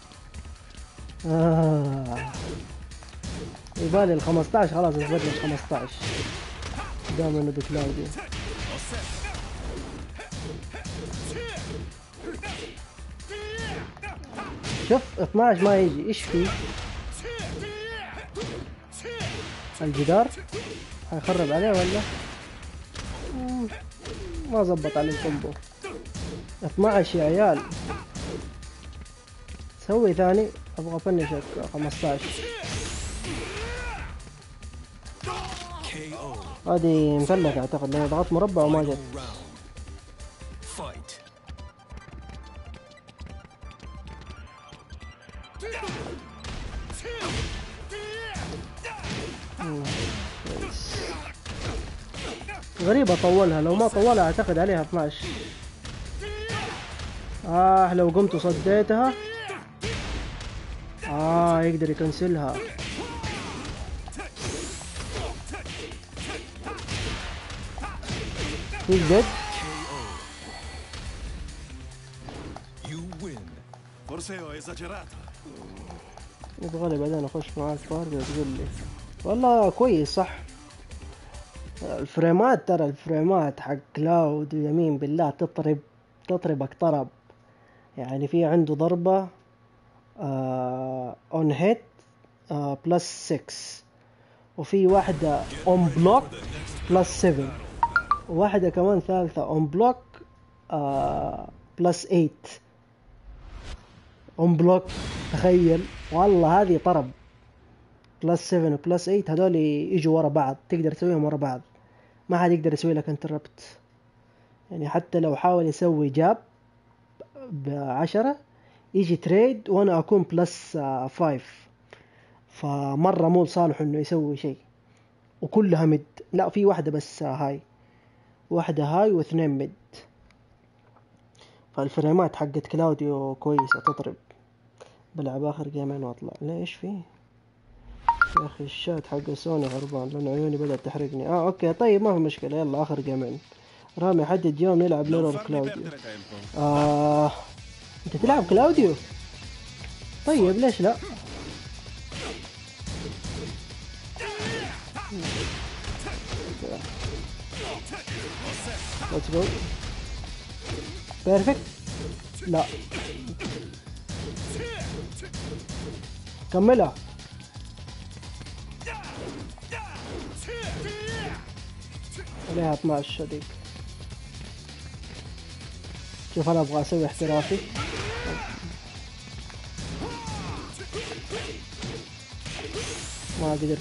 يبالي ال 15 خلاص اثبت لي 15 دائما انه كلاودي. شوف 12 ما يجي. ايش في الجدار؟ حيخرب عليه ولا؟ ما زبط عليه الكومبو. 12 يا عيال. سوي ثاني. ابغى افنشك 15. KO. هذه مفلكة اعتقد لاني ضغطت مربع وما جت. Final round. Fight. كويس. غريبة طولها، لو ما طولها اعتقد عليها 12. لو قمت وصديتها يقدر يكنسلها. He's dead. You win. Forse ho esagerato. يبغالي بعدين اخش معاك فارق تقول لي. والله كويس صح. الفريمات ترى الفريمات حق كلاود ويمين بالله تطربك طرب. يعني في عنده ضربة اون هيت بلس 6، وفي واحدة اون بلوك بلس 7، وواحدة كمان ثالثة اون بلوك بلس 8 اون بلوك. تخيل والله هذه طرب. بلس 7 وبلس 8 هذول يجوا ورا بعض، تقدر تسويهم ورا بعض، ما حد يقدر يسوي لك انتربت. يعني حتى لو حاول يسوي جاب ب10 يجي تريد وانا اكون بلس 5، فمرة مو صالح انه يسوي شيء. وكلها مد، لا في واحدة بس هاي، واحدة هاي واثنين مد. فالفريمات حقت كلاوديو كويسة تطرب. بلعب اخر جيمين واطلع. ليش فيه يا اخي الشات حق سوني هربان لان عيوني بدأت تحرقني. اوكي طيب ما في مشكلة. يلا اخر جيمين. رامي حدد يوم نلعب ليرور كلاوديو. انت تلعب كلاوديو؟ طيب ليش لا. Let's go. بيرفكت. لا كملها. عليها 12 هذيك. شوف انا ابغى اسوي احترافي. ما قدرت.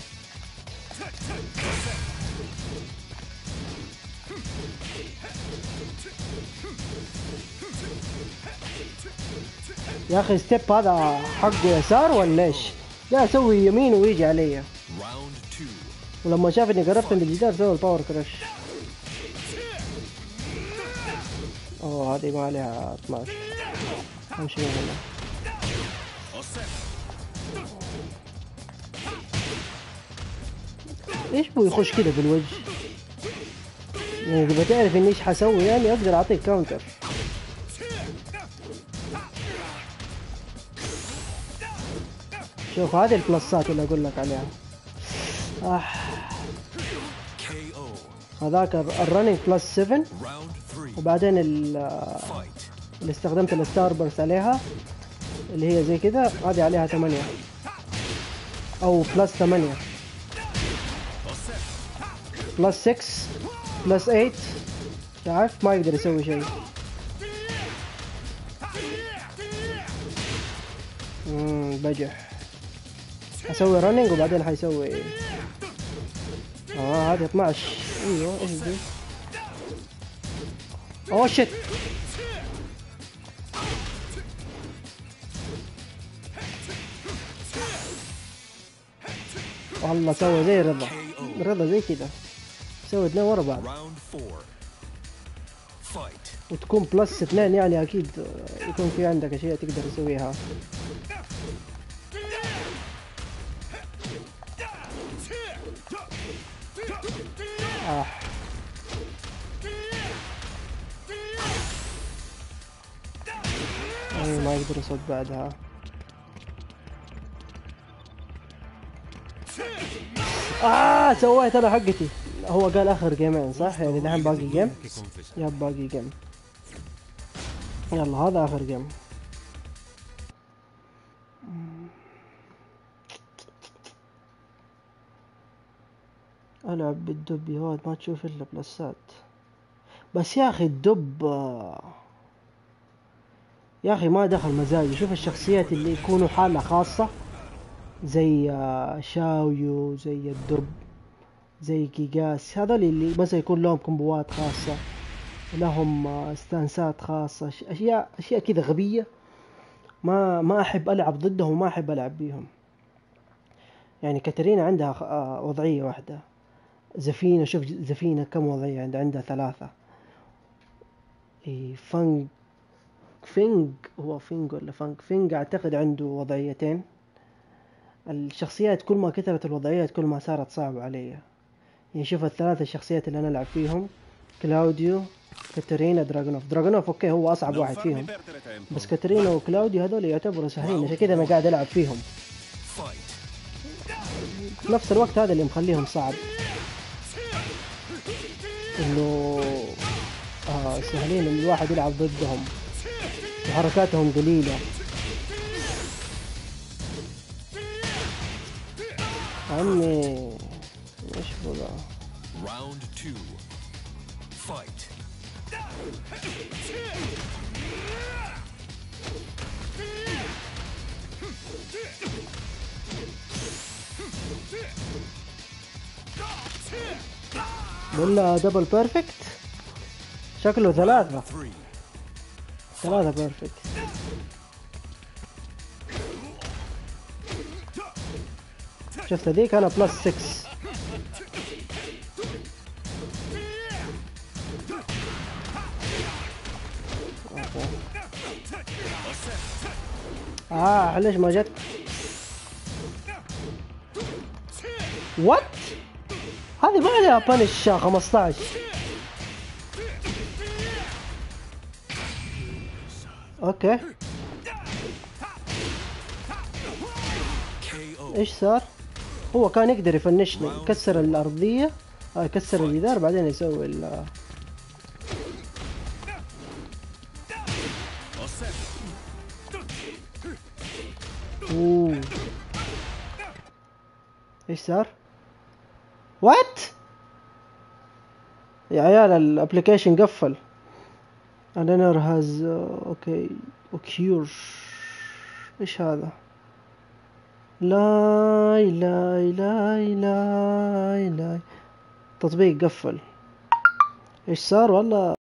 يا اخي ستيب هذا حقه يسار ولا ايش؟ لا اسوي يمين ويجي علي. Round 2. ولما شاف اني قربت من الجدار سوى الباور كراش. هذه ما عليها 12. امشي من هنا. ايش بو يخش كذا بالوجه؟ يعني اذا بتعرف اني ايش حسوي يعني اقدر اعطيك كاونتر. شوف هذه البلسات اللي اقول لك عليها. KO. هذاك الرننج بلس 7، Round 3. وبعدين Fight. اللي استخدمت الستار برست عليها اللي هي زي كذا، هذه عليها 8 او بلس 8 بلس 6 بلس 8. شايف ما يقدر يسوي شيء. بجح. اسوي رننج وبعدين حيسوي هذه 12. ايوه ايش دي؟ اوه شيت. والله سوى زي رضا زي كذا، سوي اثنين ورا بعض. Round 4. Fight. وتكون بلس 2 يعني اكيد يكون في عندك اشياء تقدر تسويها. ما يقدر يصد بعدها. سويت انا حقتي. هو قال اخر جيمين صح؟ يعني الحين باقي جيم. يب باقي جيم. يلا هذا اخر جيم. العب بالدب يا واد، ما تشوف الا بلسات. بس يا اخي الدب يا اخي ما دخل مزاجي. شوف الشخصيات اللي يكونوا حالة خاصة زي شاويو، زي الدب، زي كيغاس، هذول اللي مثلا يكون لهم كومبوات خاصة، لهم ستانسات خاصة، اشياء كذا غبية. ما احب العب ضدهم وما احب العب بيهم. يعني كاترينا عندها وضعية واحدة. زفينة، شوف زفينة كم وضعية عندها 3. إيه فينج هو فينج ولا فينج اعتقد عنده وضعيتين. الشخصيات كل ما كثرت الوضعيات كل ما صارت صعبة علي. يعني شوف ال3 الشخصيات اللي انا العب فيهم: كلاوديو، كاترينا، دراغونوف اوكي هو اصعب واحد فيهم، بس كاترينا وكلاوديو هذول يعتبروا سهلين، عشان كذا انا قاعد العب فيهم. في نفس الوقت هذا اللي مخليهم صعب، انه سهلين ان الواحد يلعب ضدهم وحركاتهم قليلة. عمي ايش بقى؟ Round 2. Fight. ولا دبل بيرفكت؟ شكله 3 بيرفكت. شفت ذيك انا بلس 6. ليش ما جت؟ وات؟ هذه ما عليها بانش 15. اوكي ايش صار؟ هو كان يقدر يفنشني، يكسر الارضية، يكسر الجدار بعدين يسوي اوه ايش صار؟ وات؟ يا عيال الابليكيشن قفل. الانر هاز اوكي اوكيور. ايش هذا؟ لا لا لا لا لا، تطبيق قفل. ايش صار والله؟